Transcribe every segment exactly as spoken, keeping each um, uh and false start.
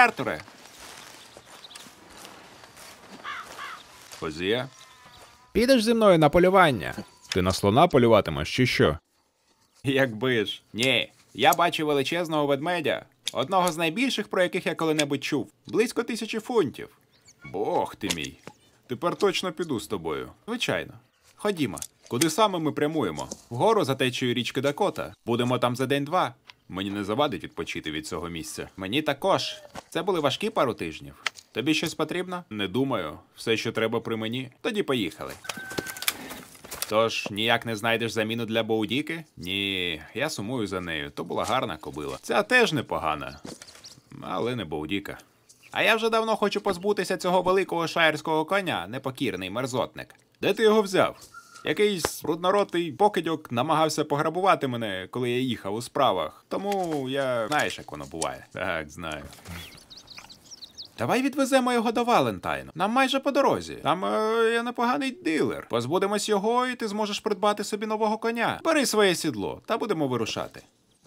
Артуре! Хозія? Підеш зі мною на полювання? Ти на слона полюватимеш чи що? Якби ж. Ні, я бачив величезного ведмедя. Одного з найбільших, про яких я коли-небудь чув. Близько тисячі фунтів. Бог ти мій. Тепер точно піду з тобою. Звичайно. Ходімо. Куди саме ми прямуємо? Вгору за течією річки Дакота. Будемо там за день-два. Мені не завадить відпочити від цього місця. Мені також. Це були важкі пару тижнів. Тобі щось потрібно? Не думаю. Все, що треба при мені. Тоді поїхали. Тож, ніяк не знайдеш заміну для Боудіки? Ні, я сумую за нею. То була гарна кобила. Ця теж непогана. Але не Боудіка. А я вже давно хочу позбутися цього великого шаєрського коня, непокірний мерзотник. Де ти його взяв? Якийсь брудноротий покидьок намагався пограбувати мене, коли я їхав у справах. Тому я... Знаєш, як воно буває. Так, знаю. Давай відвеземо його до Валентайну. Нам майже по дорозі. Там е, є непоганий дилер. Позбудемось його, і ти зможеш придбати собі нового коня. Бери своє сідло, та будемо вирушати.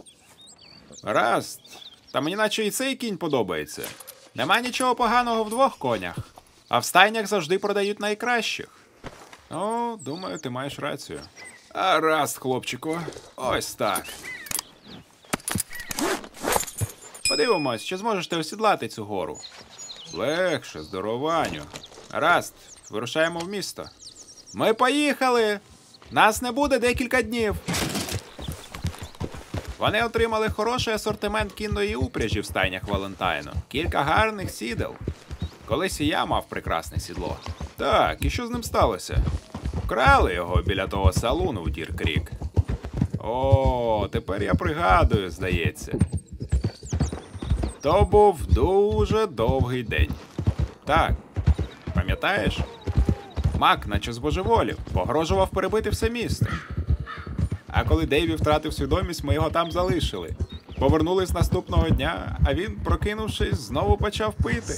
Раст. Та мені наче і цей кінь подобається. Нема нічого поганого в двох конях. А в стайнях завжди продають найкращих. Ну, думаю, ти маєш рацію. А раст, хлопчику. Ось так. Подивимось, чи зможеш ти осідлати цю гору. Легше, здорованю. Раст, вирушаємо в місто. Ми поїхали! Нас не буде декілька днів. Вони отримали хороший асортимент кінної упряжі в стайнях Валентайну. Кілька гарних сідел. Колись і я мав прекрасне сідло. Так, і що з ним сталося? Вкрали його біля того салуну в Дір-Крік. О, тепер я пригадую, здається. То був дуже довгий день. Так, пам'ятаєш? Мак, наче збожеволів, погрожував перебити все місто. А коли Дейві втратив свідомість, ми його там залишили. Повернулись наступного дня, а він, прокинувшись, знову почав пити.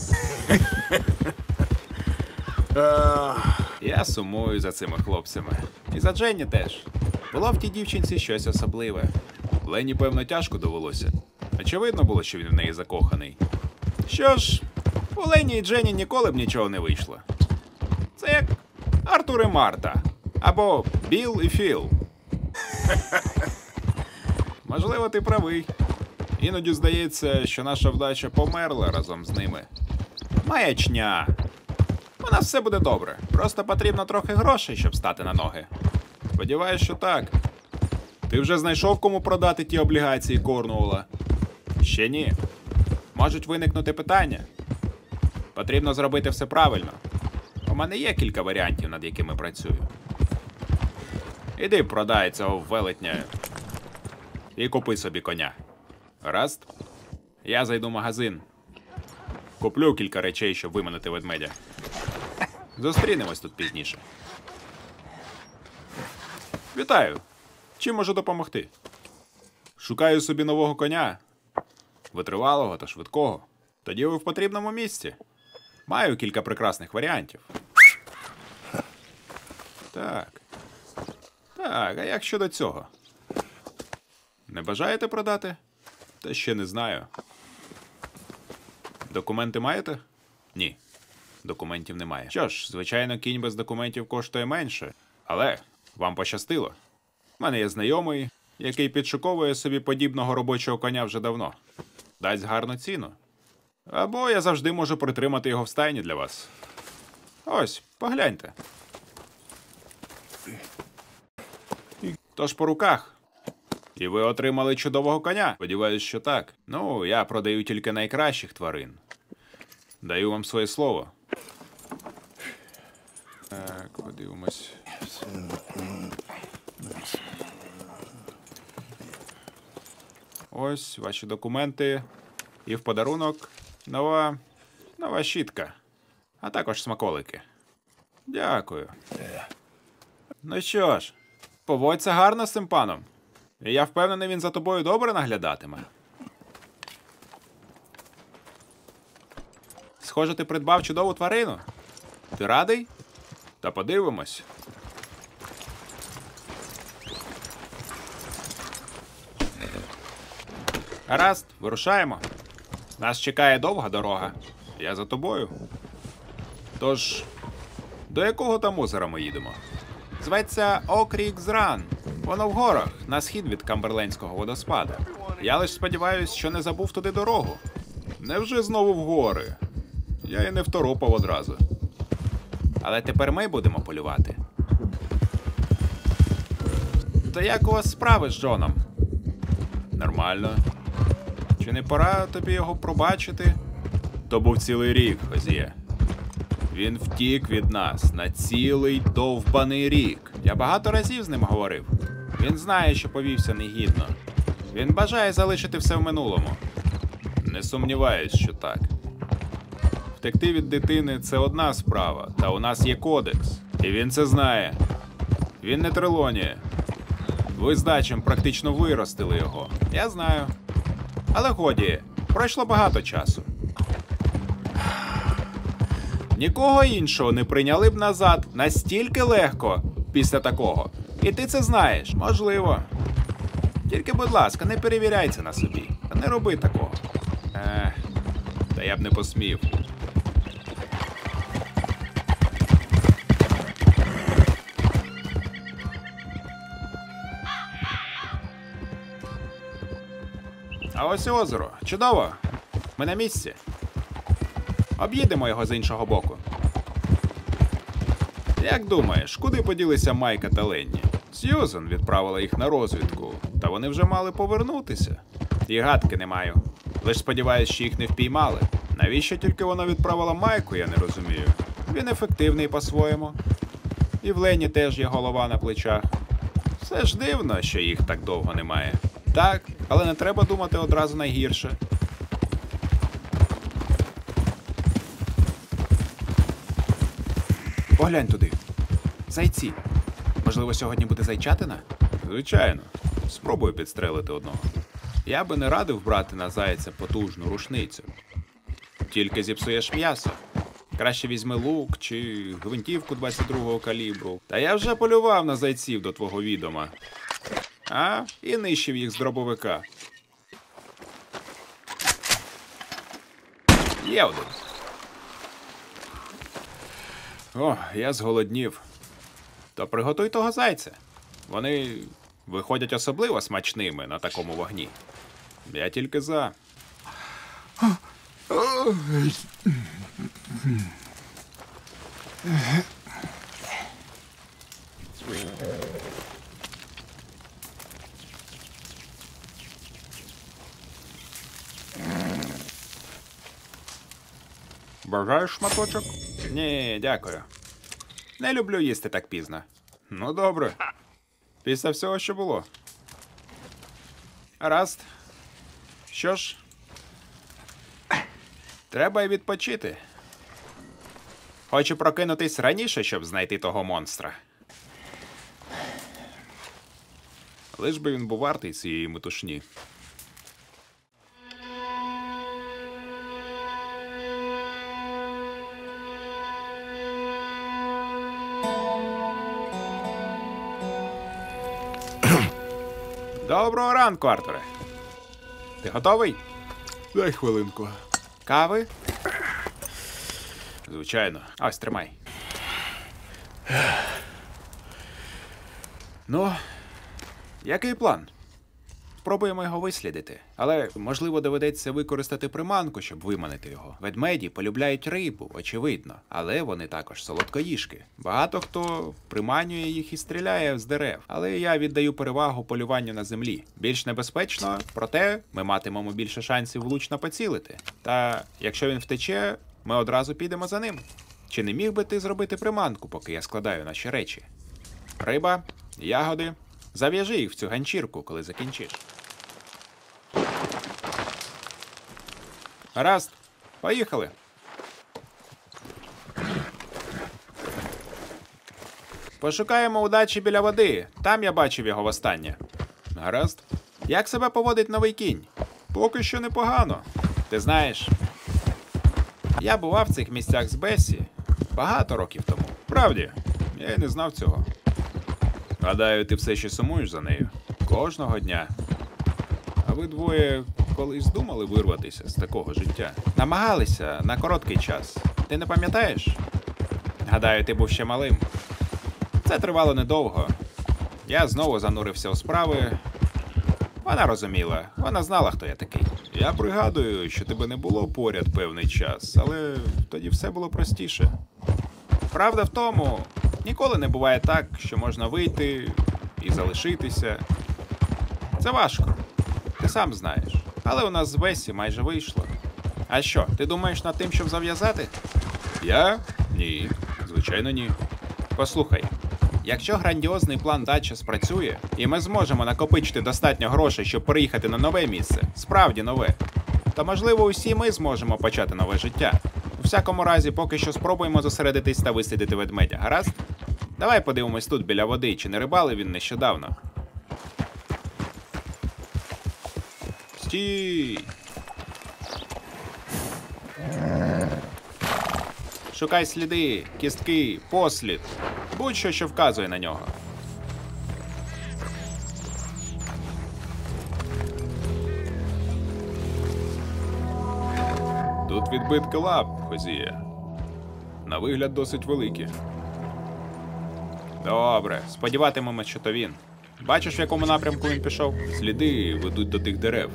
Я сумую за цими хлопцями. І за Дженні теж. Було в тій дівчинці щось особливе. Лені, певно, тяжко довелося. Очевидно було, що він в неї закоханий. Що ж, у Лені і Дженні ніколи б нічого не вийшло. Це як Артур і Марта. Або Білл і Філ. Можливо, ти правий. Іноді здається, що наша вдача померла разом з ними. Маячня. У нас все буде добре. Просто потрібно трохи грошей, щоб стати на ноги. Сподіваюсь, що так. Ти вже знайшов, кому продати ті облігації Корнуола? Ще ні. Можуть виникнути питання. Потрібно зробити все правильно. У мене є кілька варіантів, над якими працюю. Іди продай цього велетня і купи собі коня. Гаразд? Я зайду в магазин. Куплю кілька речей, щоб виманити ведмедя. Зустрінемось тут пізніше. Вітаю! Чим можу допомогти? Шукаю собі нового коня. Витривалого та швидкого. Тоді ви в потрібному місці. Маю кілька прекрасних варіантів. Так. Так, а як щодо цього? Не бажаєте продати? Та ще не знаю. Документи маєте? Ні, документів немає. Що ж, звичайно, кінь без документів коштує менше. Але вам пощастило. У мене є знайомий, який підшуковує собі подібного робочого коня вже давно. Дасть гарну ціну. Або я завжди можу притримати його в стайні для вас. Ось, погляньте. Тож по руках. І ви отримали чудового коня? Сподіваюсь, що так. Ну, я продаю тільки найкращих тварин. Даю вам своє слово. Так, подивимось. Ось ваші документи. І в подарунок нова, нова щітка. А також смаколики. Дякую. Ну що ж, поводься гарно з цим паном. І я впевнений, він за тобою добре наглядатиме. Схоже, ти придбав чудову тварину. Ти радий? Та подивимось. Гаразд, вирушаємо. Нас чекає довга дорога. Я за тобою. Тож, до якого там озера ми їдемо? Зветься Окрікс-Ран. Воно в горах, на схід від Камберлендського водоспада. Я лише сподіваюсь, що не забув туди дорогу. Невже знову в гори? Я і не второпав одразу. Але тепер ми будемо полювати. То як у вас справи з Джоном? Нормально. Чи не пора тобі його пробачити? То був цілий рік, Хозіє. Він втік від нас на цілий довбаний рік. Я багато разів з ним говорив. Він знає, що повівся негідно. Він бажає залишити все в минулому. Не сумніваюсь, що так. Втекти від дитини – це одна справа, та у нас є кодекс. І він це знає. Він не Трелонія. Ви з Дачем практично виростили його. Я знаю. Але годі, пройшло багато часу. Нікого іншого не прийняли б назад настільки легко після такого. І ти це знаєш. Можливо. Тільки, будь ласка, не перевіряй це на собі. Та не роби такого. Ех, та я б не посмів. А ось і озеро. Чудово. Ми на місці. Об'їдемо його з іншого боку. Як думаєш, куди поділися Майка та Ленні? Сьюзен відправила їх на розвідку, та вони вже мали повернутися. І гадки не маю. Лиш сподіваюсь, що їх не впіймали. Навіщо тільки вона відправила Майку, я не розумію. Він ефективний по-своєму. І в Ленні теж є голова на плечах. Все ж дивно, що їх так довго немає. Так, але не треба думати одразу найгірше. Поглянь туди. Зайці. Можливо, сьогодні буде зайчатина? Звичайно. Спробую підстрелити одного. Я би не радив брати на зайця потужну рушницю. Тільки зіпсуєш м'ясо. Краще візьми лук чи гвинтівку двадцять другого калібру. Та я вже полював на зайців до твого відома. А? І нищив їх з дробовика. Є один. О, я зголоднів. То приготуй того зайця. Вони виходять особливо смачними на такому вогні. Я тільки за. Бажаєш шматочок? Ні, дякую. Не люблю їсти так пізно. Ну, добре. Після всього, що було. Гаразд. Що ж, треба й відпочити. Хочу прокинутись раніше, щоб знайти того монстра. Лиш би він був вартий цієї метушні. Доброго ранку, Артуре. Ти готовий? Дай хвилинку. Кави? Звичайно. Ось, тримай. Ну, який план? Спробуємо його вислідити. Але, можливо, доведеться використати приманку, щоб виманити його. Ведмеді полюбляють рибу, очевидно. Але вони також солодкоїжки. Багато хто приманює їх і стріляє з дерев. Але я віддаю перевагу полюванню на землі. Більш небезпечно, проте ми матимемо більше шансів влучно поцілити. Та, якщо він втече, ми одразу підемо за ним. Чи не міг би ти зробити приманку, поки я складаю наші речі? Риба, ягоди. Зав'яжи їх в цю ганчірку, коли закінчиш. Гаразд, поїхали. Пошукаємо удачі біля води. Там я бачив його востаннє. Гаразд. Як себе поводить новий кінь? Поки що непогано. Ти знаєш, я бував в цих місцях з Бесі багато років тому. Правді, я й не знав цього. Гадаю, ти все ще сумуєш за нею. Кожного дня. А ви двоє колись думали вирватися з такого життя? Намагалися на короткий час. Ти не пам'ятаєш? Гадаю, ти був ще малим. Це тривало недовго. Я знову занурився у справи. Вона розуміла, вона знала, хто я такий. Я пригадую, що тебе не було поряд певний час, але тоді все було простіше. Правда в тому, ніколи не буває так, що можна вийти і залишитися. Це важко. Ти сам знаєш. Але у нас з Бесі майже вийшло. А що, ти думаєш над тим, щоб зав'язати? Я? Ні. Звичайно, ні. Послухай, якщо грандіозний план Датча спрацює, і ми зможемо накопичити достатньо грошей, щоб переїхати на нове місце, справді нове, то, можливо, усі ми зможемо почати нове життя. У всякому разі, поки що спробуємо зосередитись та вислідити ведмедя, гаразд? Давай подивимось тут біля води, чи не рибалив він нещодавно. Стій! Шукай сліди, кістки, послід. Будь-що, що вказує на нього. Тут відбитки лап, Хозія. На вигляд досить великі. Добре, сподіватимемось, що то він. Бачиш, в якому напрямку він пішов? Сліди ведуть до тих дерев.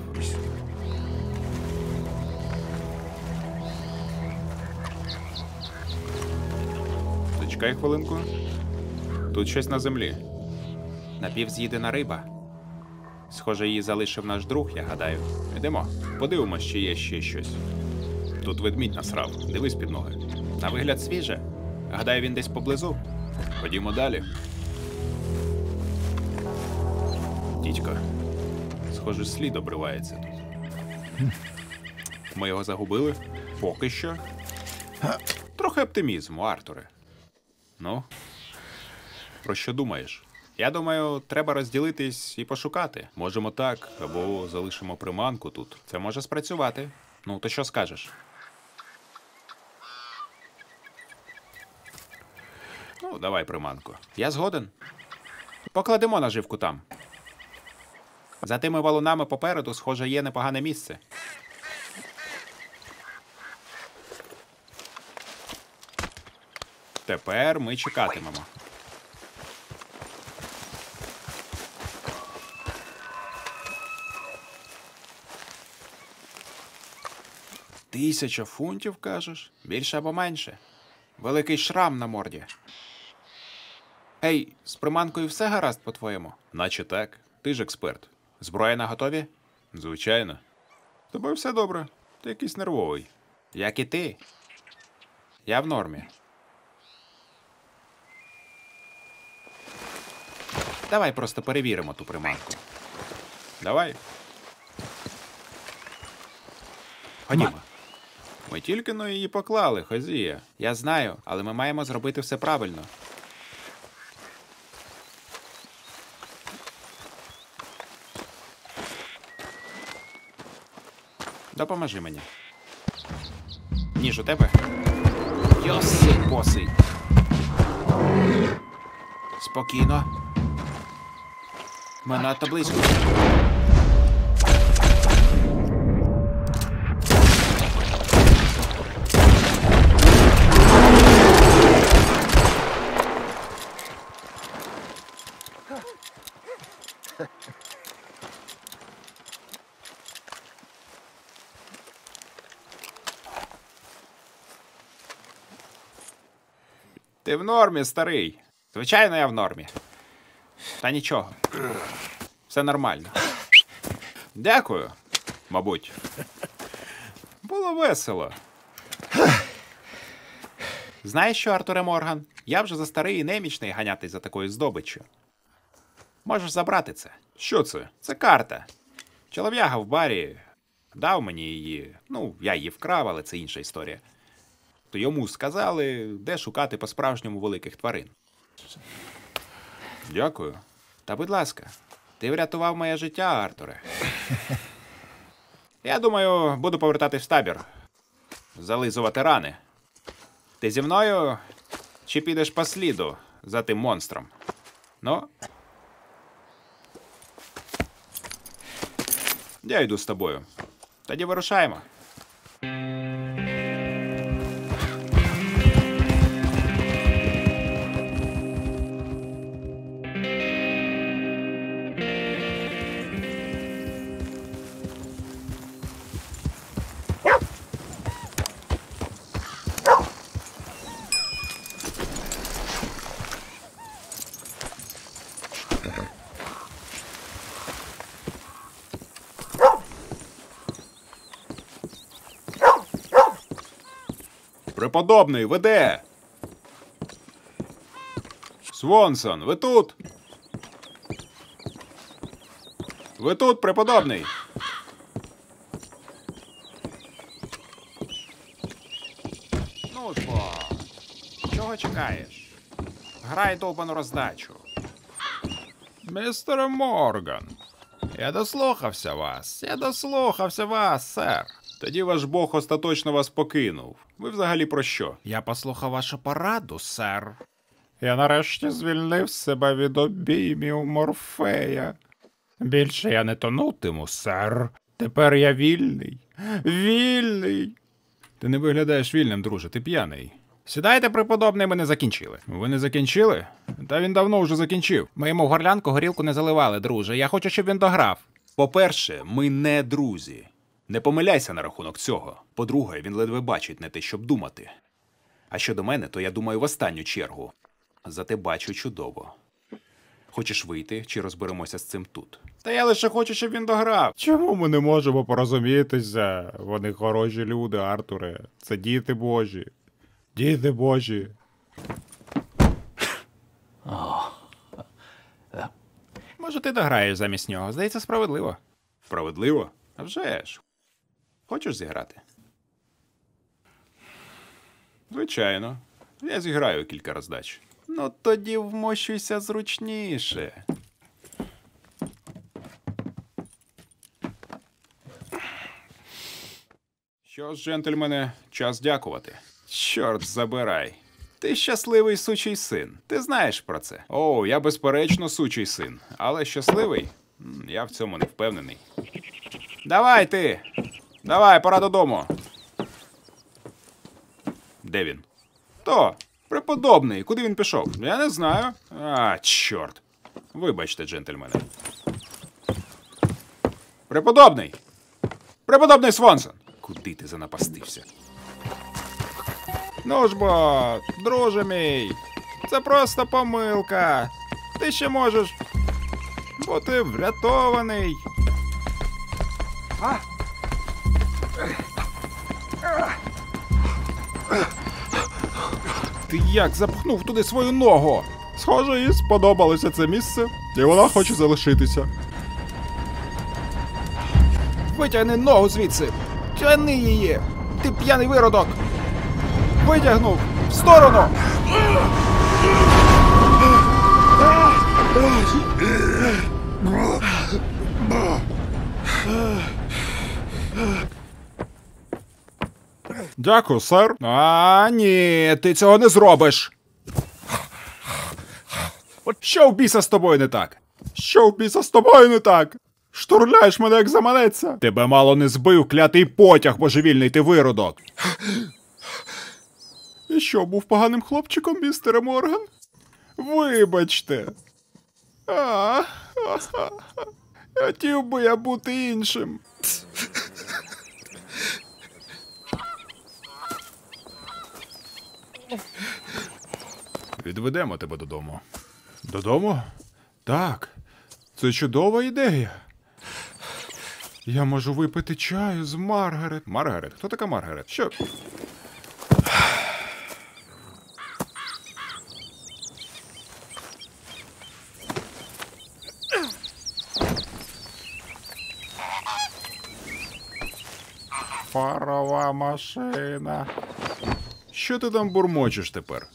Зачекай хвилинку. Тут щось на землі. Напівз'їдена риба. Схоже, її залишив наш друг, я гадаю. Йдемо, подивимось, чи є ще щось. Тут ведмідь насрав. Дивись під ноги. На вигляд свіже. Гадаю, він десь поблизу. Ходімо далі. Дідько. Схоже, слід обривається тут. Ми його загубили? Поки що. Трохи оптимізму, Артуре. Ну, про що думаєш? Я думаю, треба розділитись і пошукати. Можемо так, або залишимо приманку тут. Це може спрацювати. Ну, то що скажеш? Ну, давай приманку. Я згоден. Покладемо наживку там. За тими валунами попереду, схоже, є непогане місце. Тепер ми чекатимемо. Тисяча фунтів, кажеш? Більше або менше? Великий шрам на морді. Ей, з приманкою все гаразд, по-твоєму? Наче так. Ти ж експерт. Зброя наготові? Звичайно. З тобою все добре. Ти якийсь нервовий. Як і ти. Я в нормі. Давай просто перевіримо ту приманку. Давай. Ходімо. Ми тільки но її поклали, Хозія. Я знаю, але ми маємо зробити все правильно. Допоможи мені. Ніж у тебе? Йоси, босий. Спокійно. Ми надто близько. Ти в нормі, старий. Звичайно, я в нормі. Та нічого. Все нормально. Дякую. Мабуть. Було весело. Знаєш що, Артуре Морган? Я вже за старий і немічний ганятись за такою здобиччю. Можеш забрати це. Що це? Це карта. Чолов'яга в барі дав мені її. Ну, я її вкрав, але це інша історія. То йому сказали, де шукати по-справжньому великих тварин. Дякую. Та будь ласка, ти врятував моє життя, Артуре. Я думаю, буду повертатись в табір. Зализувати рани. Ти зі мною чи підеш по сліду за тим монстром? Ну? Я йду з тобою. Тоді вирушаємо. Преподобний, ви де? Свонсон, ви тут? Ви тут, преподобний? Ну ж бо, чого чекаєш? Грай довбану роздачу. Містер Морган, я дослухався вас, я дослухався вас, сер. Тоді ваш Бог остаточно вас покинув. Ви взагалі про що? Я послухав вашу пораду, сер. Я нарешті звільнив себе від обіймів Морфея. Більше я не тонутиму, сер. Тепер я вільний. Вільний. Ти не виглядаєш вільним, друже, ти п'яний. Сідайте, преподобний, ми не закінчили. Ви не закінчили? Та він давно вже закінчив. Ми йому в горлянку горілку не заливали, друже. Я хочу, щоб він дограв. По-перше, ми не друзі. Не помиляйся на рахунок цього. По-друге, він ледве бачить не те, щоб думати. А щодо мене, то я думаю в останню чергу. Зате бачу чудово. Хочеш вийти, чи розберемося з цим тут? Та я лише хочу, щоб він дограв. Чому ми не можемо порозумітися? Вони хороші люди, Артуре. Це діти Божі. Діти Божі. Може, ти дограєш замість нього? Здається, справедливо. Справедливо? А вже ж. Хочеш зіграти? Звичайно. Я зіграю кілька роздач. Ну тоді вмощуйся зручніше. Що ж, джентльмени, час дякувати. Чорт забирай. Ти щасливий сучий син. Ти знаєш про це. О, я безперечно сучий син. Але щасливий? М, Я в цьому не впевнений. Давай ти! Давай, пора додому. Де він? То, преподобний, куди він пішов? Я не знаю. А, чорт. Вибачте, джентльмени. Преподобний! Преподобний Свонсон! Куди ти занапастився? Ну ж бо, друже мій, це просто помилка. Ти ще можеш бути врятований. Ти як запхнув туди свою ногу? Схоже, їй сподобалося це місце, і вона хоче залишитися. Витягни ногу звідси! Тяни її! Ти п'яний виродок! Витягнув! В сторону! Дякую, сер. А, ні, ти цього не зробиш! От що в біса з тобою не так? Що в біса з тобою не так? Штурляєш мене, як заманеться. Тебе мало не збив клятий потяг, божевільний ти виродок! І що, був поганим хлопчиком, містере Морган? Вибачте. А, хотів би я бути іншим. Відведемо тебе додому. Додому? Так. Це чудова ідея. Я можу випити чаю з Маргарет. Маргарет? Хто така Маргарет? Що? Парова машина. Що ти там бурмочеш тепер?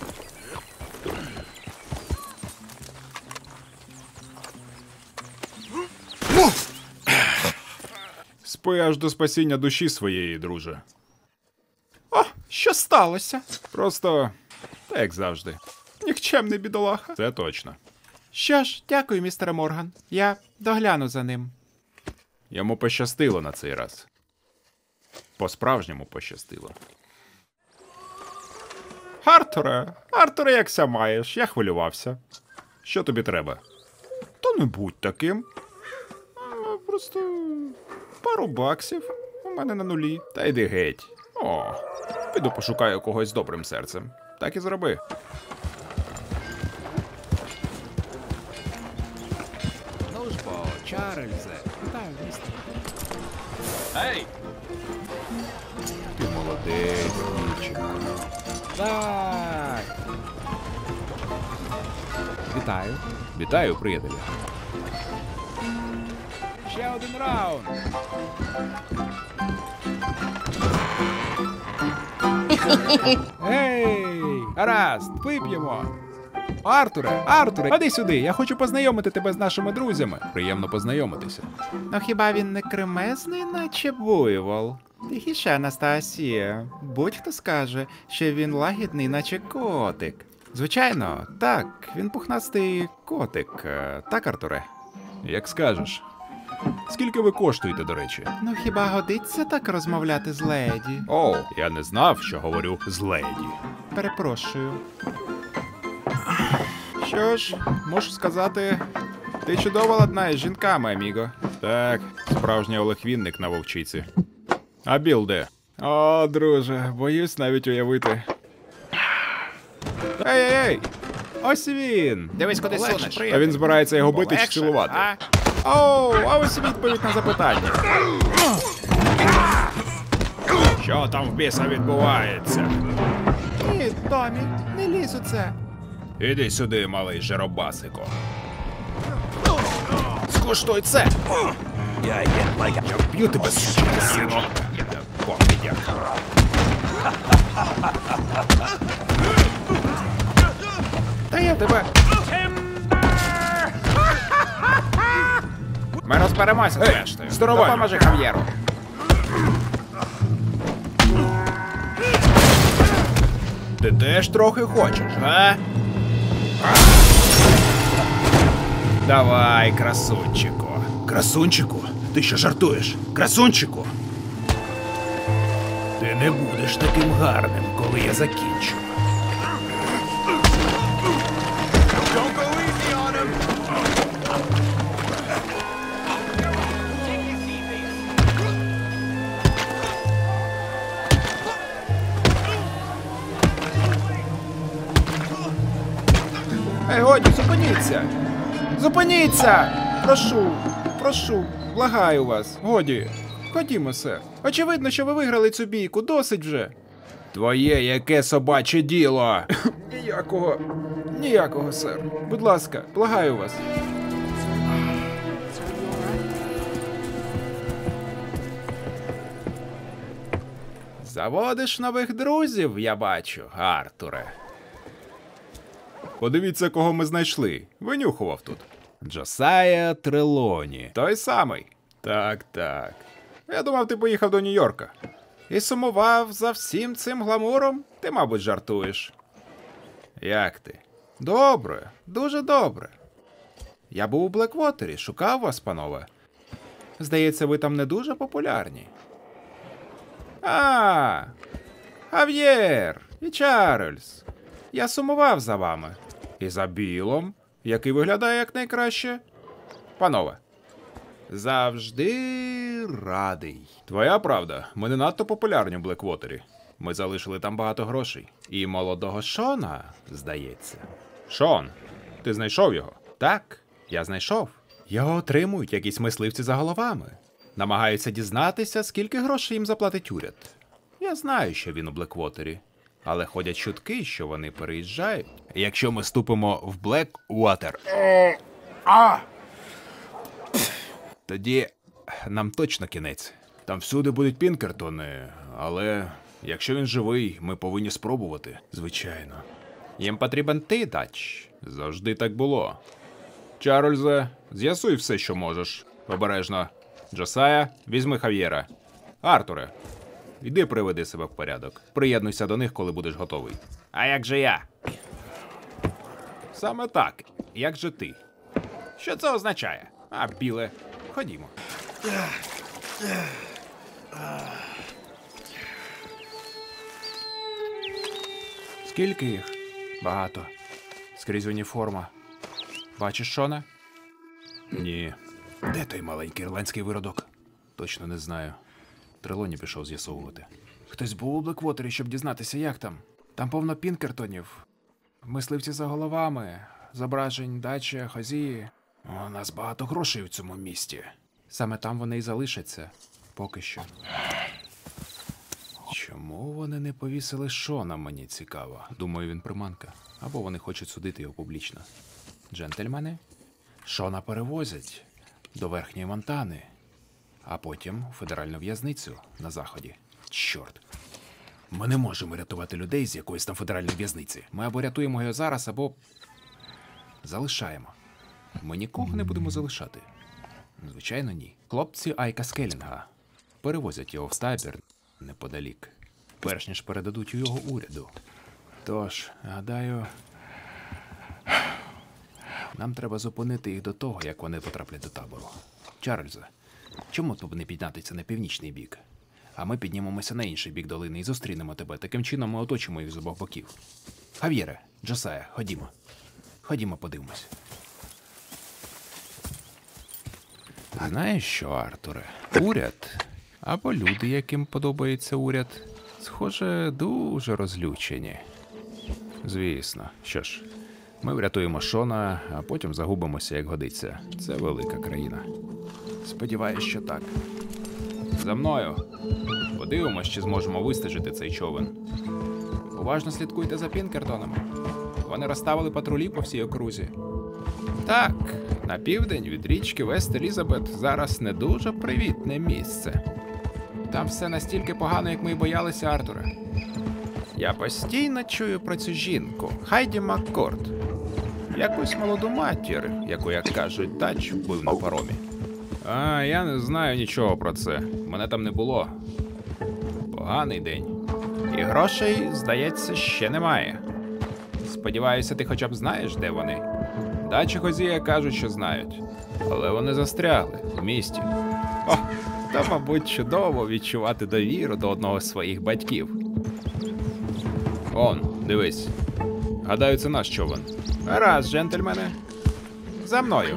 Спи аж до спасіння душі своєї, друже. О, що сталося? Просто так, як завжди. Нікчемний бідолаха. Це точно. Що ж, дякую, містере Морган. Я догляну за ним. Йому пощастило на цей раз. По-справжньому пощастило. Артуре, Артуре, якся маєш? Я хвилювався. Що тобі треба? Та не будь таким. А, Просто пару баксів у мене на нулі. Та йди геть. О, піду пошукаю когось з добрим серцем. Так і зроби. Ну ж бо, Чарльзе. Вітаю, місце. Ей! Ти молодець, дівчинко. Так. Вітаю. Вітаю, приятелю. Ще один раунд. Гей! Гаразд, вип'ємо. Артуре, Артуре, ходи сюди, я хочу познайомити тебе з нашими друзями. Приємно познайомитися. Ну хіба він не кремезний, наче буйвол? Тихіше, Анастасія. Будь-хто скаже, що він лагідний, наче котик. Звичайно, так, він пухнастий котик. Е, Так, Артуре? Як скажеш. Скільки ви коштуєте, до речі? Ну хіба годиться так розмовляти з леді? О, я не знав, що говорю з леді. Перепрошую. Що ж, можу сказати, ти чудово ладнаєш з жінками, аміго. Так, справжній Олег Вінник на вовчиці. А Біл де? О, друже, боюсь навіть уявити. Ей, ей, ей! Ось він! Дивись, куди сунеш. А він збирається його бити чи Легше, цілувати? а? Оу, а ось відповідь на запитання. Що там в біса відбувається? Ні, Томі, не лізь у це. Іди сюди, малий жеробасико. Скуштуй це! Я вб'ю тебе, сучка, сину. Покидяк. Та я тебе. Ми розберемося з рештою. здоровай. Допоможи Хав'єру. Ти теж трохи хочеш, а? Давай, красунчику. Красунчику? Ти що жартуєш? Красунчику? Ти не будеш таким гарним, коли я закінчу. Ей, годі, зупиніться! Зупиніться! Прошу, прошу, благаю вас. Годі, ходімо, сер. Очевидно, що ви виграли цю бійку, досить вже. Твоє яке собаче діло? Ніякого, ніякого, сер. Будь ласка, благаю вас. Заводиш нових друзів, я бачу, Артуре. Подивіться, кого ми знайшли. Винюхував тут. Джосая Трелоні. Той самий. Так, так. Я думав, ти поїхав до Нью-Йорка. І сумував за всім цим гламуром? Ти, мабуть, жартуєш. Як ти? Добре, дуже добре. Я був у Блеквотері, шукав вас, панове. Здається, ви там не дуже популярні. А, Хав'єр і Чарльз. Я сумував за вами. І за Білом, який виглядає якнайкраще. Панове, завжди радий. Твоя правда, ми не надто популярні в Блеквотері. Ми залишили там багато грошей. І молодого Шона, здається. Шон, ти знайшов його? Так, я знайшов. Його отримують якісь мисливці за головами. Намагаються дізнатися, скільки грошей їм заплатить уряд. Я знаю, що він у Блеквотері. Але ходять чутки, що вони переїжджають. Якщо ми ступимо в Блеквотер, тоді нам точно кінець. Там всюди будуть Пінкертони, але якщо він живий, ми повинні спробувати. Звичайно. Їм потрібен ти, Дач. Завжди так було. Чарльзе, з'ясуй все, що можеш. Обережно. Джосая, візьми Хав'єра. Артуре, іди приведи себе в порядок. Приєднуйся до них, коли будеш готовий. А як же я? Саме так. Як же ти? Що це означає? А, Біле, ходімо. Скільки їх? Багато. Скрізь уніформа. Бачиш Шона? Ні. Де той маленький ірландський виродок? Точно не знаю. Трелоні пішов з'ясовувати. Хтось був у Блеквотері, щоб дізнатися, як там. Там повно Пінкертонів. Мисливці за головами, зображень, дача, хазії. У нас багато грошей в цьому місті. Саме там вони і залишаться. Поки що. Чому вони не повісили Шона, мені цікаво. Думаю, він приманка. Або вони хочуть судити його публічно. Джентльмени, Шона перевозять до Верхньої Монтани, а потім у федеральну в'язницю на заході. Чорт. Ми не можемо рятувати людей з якоїсь там федеральної в'язниці. Ми або рятуємо його зараз, або залишаємо. Ми нікого не будемо залишати. Звичайно, ні. Хлопці Айка Скелінга перевозять його в Стайберн неподалік, перш ніж передадуть у його уряду. Тож, гадаю, нам треба зупинити їх до того, як вони потраплять до табору. Чарльзе, чому б не піднятися на північний бік? А ми піднімемося на інший бік долини і зустрінемо тебе. Таким чином ми оточимо їх з обох боків. Хав'єре, Джосая, ходімо. Ходімо, подивимось. Знаєш що, Артуре? Уряд, або люди, яким подобається уряд, схоже, дуже розлючені. Звісно. Що ж, ми врятуємо Шона, а потім загубимося, як годиться. Це велика країна. Сподіваюсь, що так. За мною. Подивимось, чи зможемо вистежити цей човен. Уважно слідкуйте за Пінкертонами. Вони розставили патрулі по всій окрузі. Так, на південь від річки Вест-Елізабет зараз не дуже привітне місце. Там все настільки погано, як ми й боялися, Артуре. Я постійно чую про цю жінку, Хайді Маккорд. Якусь молоду матір, яку, як кажуть, тач вбив на паромі. А, я не знаю нічого про це. Мене там не було. Поганий день. І грошей, здається, ще немає. Сподіваюся, ти хоча б знаєш, де вони? Дачі Хозія кажуть, що знають. Але вони застрягли в місті. О, то, мабуть, чудово відчувати довіру до одного з своїх батьків. Он, дивись. Гадаю, це наш човен. Раз, джентльмени. За мною.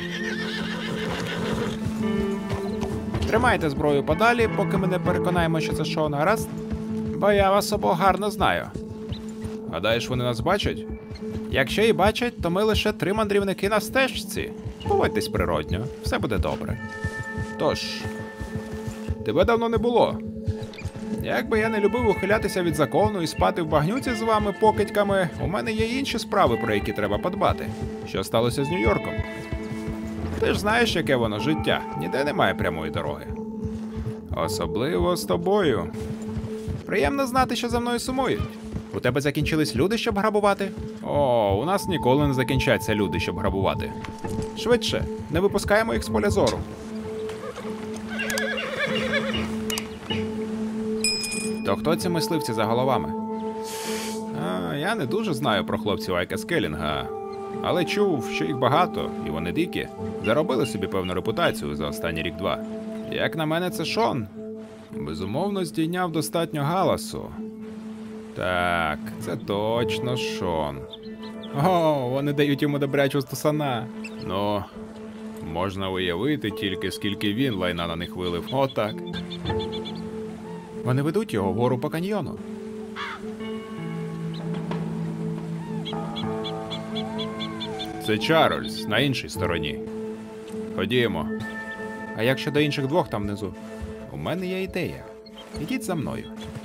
Тримайте зброю подалі, поки ми не переконаємо, що це Шон, гаразд? Бо я вас обох гарно знаю. Гадаєш, вони нас бачать? Якщо і бачать, то ми лише три мандрівники на стежці. Поводьтесь природньо, все буде добре. Тож, тебе давно не було. Якби я не любив ухилятися від закону і спати в багнюці з вами покидьками, у мене є інші справи, про які треба подбати. Що сталося з Нью-Йорком? Ти ж знаєш, яке воно життя. Ніде немає прямої дороги. Особливо з тобою. Приємно знати, що за мною сумують. У тебе закінчились люди, щоб грабувати? О, у нас ніколи не закінчаться люди, щоб грабувати. Швидше, не випускаємо їх з поля зору. То хто ці мисливці за головами? А, я не дуже знаю про хлопців Айка Скелінга, але чув, що їх багато, і вони дикі. Заробили собі певну репутацію за останній рік-два. Як на мене, це Шон. Безумовно, здійняв достатньо галасу. Так, це точно Шон. О, вони дають йому добрячу стусана. Ну, можна уявити тільки, скільки він лайна на них вилив. Отак. Вони ведуть його вгору по каньйону. Це Чарльз, на іншій стороні. Ходімо. А як щодо інших двох там внизу? У мене є ідея. Ідіть за мною.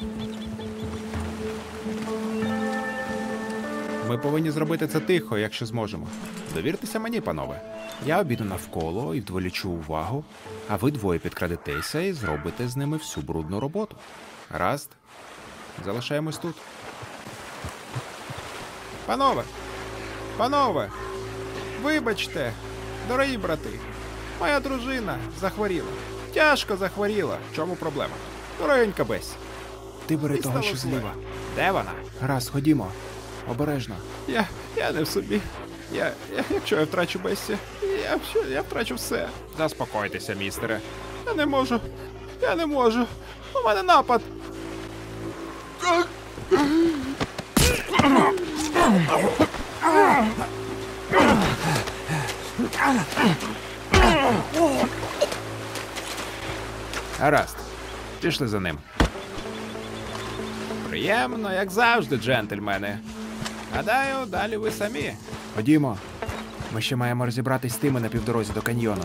Ми повинні зробити це тихо, якщо зможемо. Довіртеся мені, панове. Я обійду навколо і відволічу увагу, а ви двоє підкрадетеся і зробите з ними всю брудну роботу. Гаразд. Залишаємось тут. Панове! Панове! Вибачте, дорогі брати, моя дружина захворіла. Тяжко захворіла. В чому проблема? Дорогенька Бесі. Ти бери І того, стало що зле. зліва. Де вона? Гаразд, ходімо. Обережно. Я, я не в собі. Я, я, якщо я втрачу Бесі, я, що- я втрачу все. Заспокойтеся, містере. Я не можу. Я не можу. У мене напад. Гаразд. Пішли за ним. Приємно, як завжди, джентльмени. Гадаю, далі ви самі. Ходімо. Ми ще маємо розібратись з тими на півдорозі до каньйону.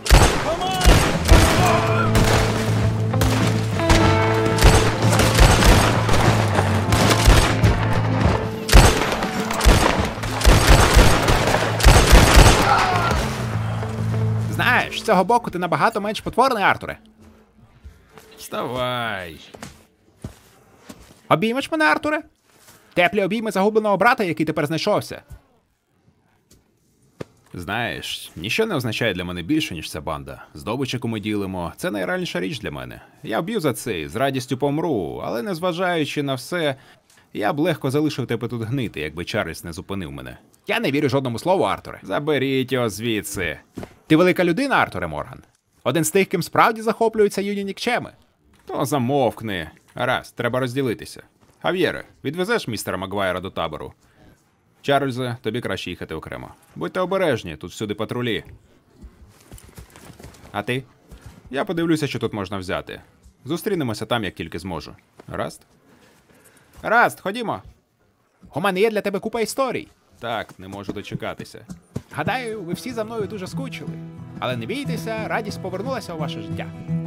Знаєш, з цього боку ти набагато менш потворний, Артуре. Вставай. Обіймеш мене, Артуре? Теплі обійми загубленого брата, який тепер знайшовся. Знаєш, ніщо не означає для мене більше, ніж ця банда. Здобич, яку ми ділимо, це найреальніша річ для мене. Я вб'ю за це і з радістю помру, але незважаючи на все, я б легко залишив тебе тут гнити, якби Чарльз не зупинив мене. Я не вірю жодному слову, Артуре. Заберіть його звідси. Ти велика людина, Артуре Морган. Один з тих, ким справді захоплюються юні нікчеми. То замовкни. Гаразд, треба розділитися. Хав'єре, відвезеш містера Магуайра до табору? Чарльзе, тобі краще їхати окремо. Будьте обережні, тут всюди патрулі. А ти? Я подивлюся, що тут можна взяти. Зустрінемося там, як тільки зможу. Гаразд? Гаразд, ходімо. У мене є для тебе купа історій. Так, не можу дочекатися. Гадаю, ви всі за мною дуже скучили. Але не бійтеся, радість повернулася у ваше життя.